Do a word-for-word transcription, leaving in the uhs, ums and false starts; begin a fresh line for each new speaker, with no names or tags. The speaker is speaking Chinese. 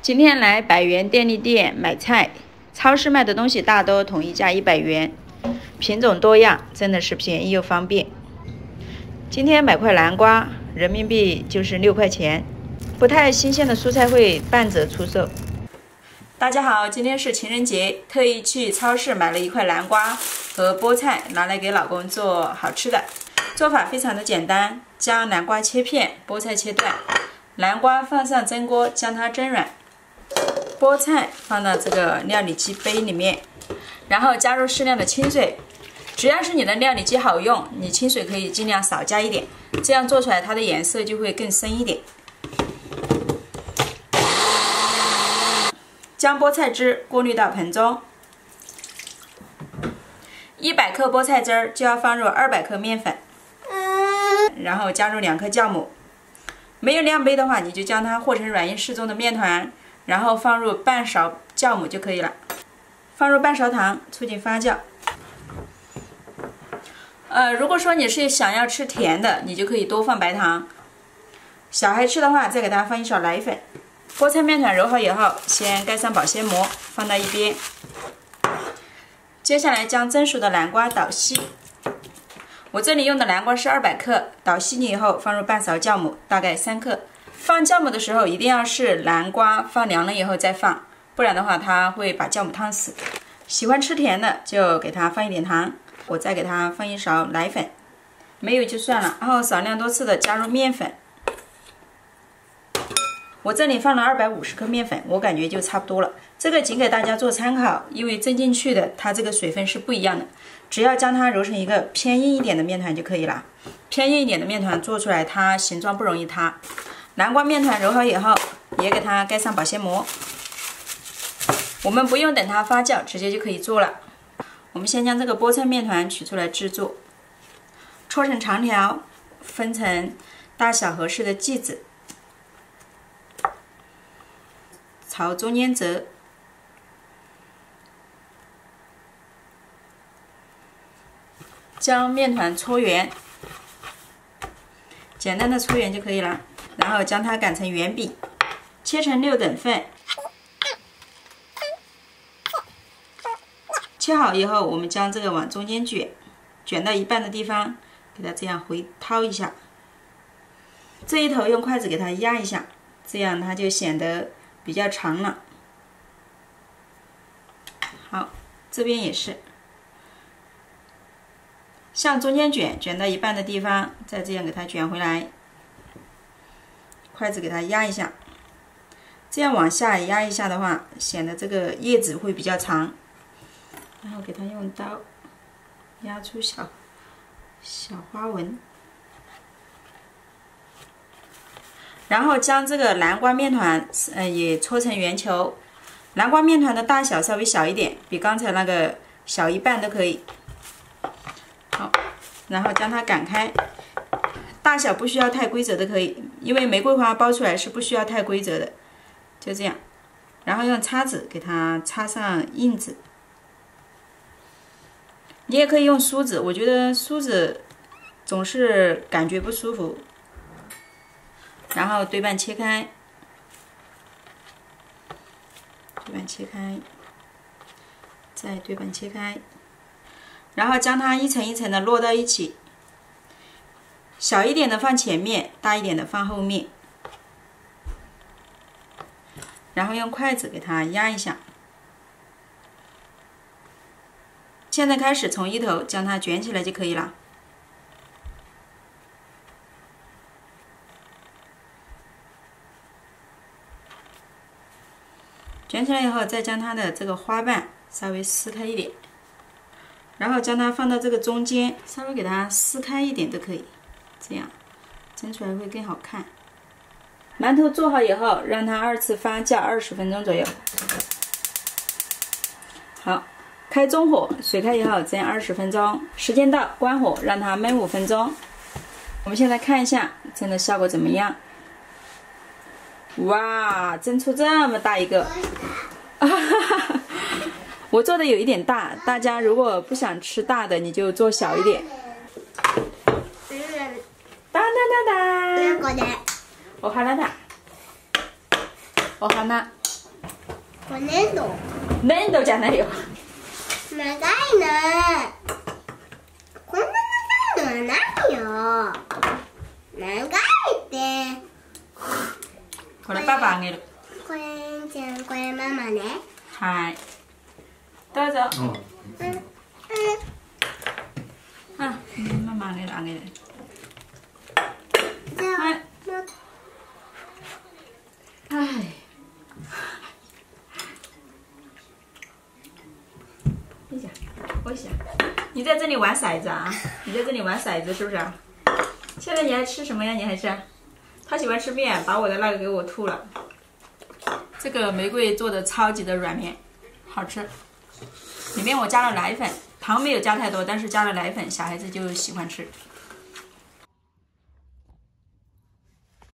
今天来百元便利店买菜，超市卖的东西大多统一价一百元，品种多样，真的是便宜又方便。今天买块南瓜，人民币就是六块钱，不太新鲜的蔬菜会半折出售。大家好，今天是情人节，特意去超市买了一块南瓜和菠菜，拿来给老公做好吃的。做法非常的简单，将南瓜切片，菠菜切段，南瓜放上蒸锅，将它蒸软。菠菜放到这个料理机杯里面，然后加入适量的清水。只要是你的料理机好用，你清水可以尽量少加一点，这样做出来它的颜色就会更深一点。将菠菜汁过滤到盆中，一百克菠菜汁儿就要放入二百克面粉，然后加入两克酵母。没有量杯的话，你就将它和成软硬适中的面团，然后放入半勺酵母就可以了。放入半勺糖，促进发酵。呃，如果说你是想要吃甜的，你就可以多放白糖。小孩吃的话，再给它放一勺奶粉。菠菜面团揉好以后，先盖上保鲜膜，放到一边。接下来将蒸熟的南瓜捣稀。我这里用的南瓜是二百克，捣稀以后放入半勺酵母，大概三克。放酵母的时候一定要是南瓜放凉了以后再放，不然的话它会把酵母烫死。喜欢吃甜的就给它放一点糖，我再给它放一勺奶粉，没有就算了。然后少量多次的加入面粉。我这里放了二百五十克面粉，我感觉就差不多了。这个仅给大家做参考，因为蒸进去的它这个水分是不一样的。只要将它揉成一个偏硬一点的面团就可以了。偏硬一点的面团做出来它形状不容易塌。南瓜面团揉好以后，也给它盖上保鲜膜。我们不用等它发酵，直接就可以做了。我们先将这个菠菜面团取出来制作，搓成长条，分成大小合适的剂子。朝中间折，将面团搓圆，简单的搓圆就可以了。然后将它擀成圆饼，切成六等份。切好以后，我们将这个往中间卷，卷到一半的地方，给它这样回掏一下。这一头用筷子给它压一下，这样它就显得比较长了。好，这边也是，向中间卷，卷到一半的地方，再这样给它卷回来，筷子给它压一下。这样往下压一下的话，显得这个叶子会比较长。然后给它用刀压出小小花纹。然后将这个南瓜面团，呃，也搓成圆球。南瓜面团的大小稍微小一点，比刚才那个小一半都可以。好，然后将它擀开，大小不需要太规则的可以，因为玫瑰花包出来是不需要太规则的，就这样。然后用叉子给它插上印子。你也可以用梳子，我觉得梳子总是感觉不舒服。然后对半切开，对半切开，再对半切开，然后将它一层一层的摞到一起，小一点的放前面，大一点的放后面，然后用筷子给它压一下。现在开始从一头将它卷起来就可以了。卷起来以后，再将它的这个花瓣稍微撕开一点，然后将它放到这个中间，稍微给它撕开一点都可以，这样蒸出来会更好看。馒头做好以后，让它二次发酵二十分钟左右。好。开中火，水开以后蒸二十分钟，时间到，关火，让它焖五分钟。我们现在看一下蒸的效果怎么样？哇，蒸出这么大一个！我做的有一点大，大家如果不想吃大的，你就做小一点。当当当当！お花だ。お花。
こ粘土。
粘土じゃないよ。
長いな。こんな長いのはないよ。長いって。
これパパあげる。
これじゃん、これママね。
はい。どうぞ。
うん。うん。
あ、ママあげるあげる。
じゃあ、
はい。
もう
哎，一下，我一下。你在这里玩骰子啊？你在这里玩骰子是不是？现在你还吃什么呀？你还吃？他喜欢吃面，把我的那个给我吐了。这个玫瑰做的超级的软绵，好吃。里面我加了奶粉，糖没有加太多，但是加了奶粉，小孩子就喜欢吃。